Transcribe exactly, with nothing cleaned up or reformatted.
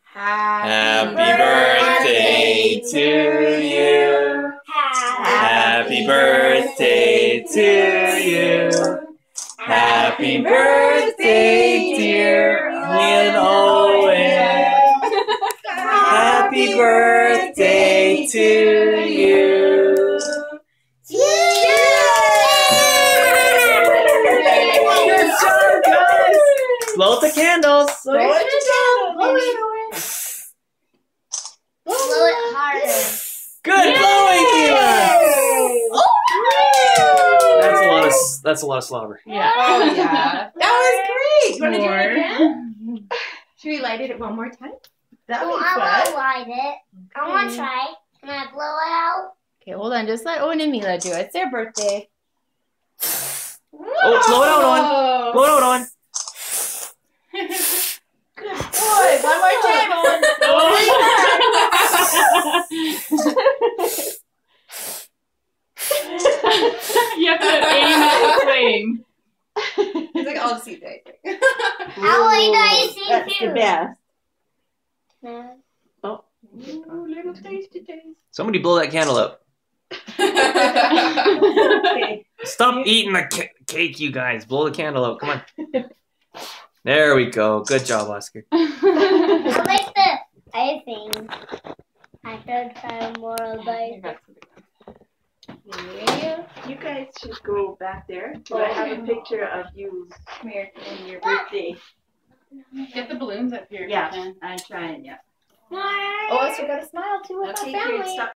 Happy birthday to you. Happy birthday to you. Happy birthday, dear me and Owen. Happy birthday to you. Good job, guys. Blow out the candles. Blow it down. Blow it, Owen. Blow it harder. Good blowing, Mila. Oh, That's a lot of that's a lot of slobber. yeah. Oh yeah. That was great. You want to do it More. again? Should we light it one more time? That Well, would be I want to fun. light it. I want to try. Can I blow it out? Okay, hold on. Just let Owen and Mila do it. It's their birthday. Oh, blow it out, Owen. Blow it out, Owen. Good boy. One more time, Owen. You have to aim at the flame. He's like, I'll see that. How late do I see That's the too? best. Ooh, little tasty taste. Somebody blow that candle up. Okay. Stop eating the ca cake, you guys. Blow the candle out. Come on. There we go. Good job, Oscar. I like the icing. I should try more of the Yeah. You guys should go back there. So I have a picture of you Here. and your birthday. Get the balloons up here. Yeah, I'm trying, yeah. Oh, so we got a smile too with Okay, our here, family. stop.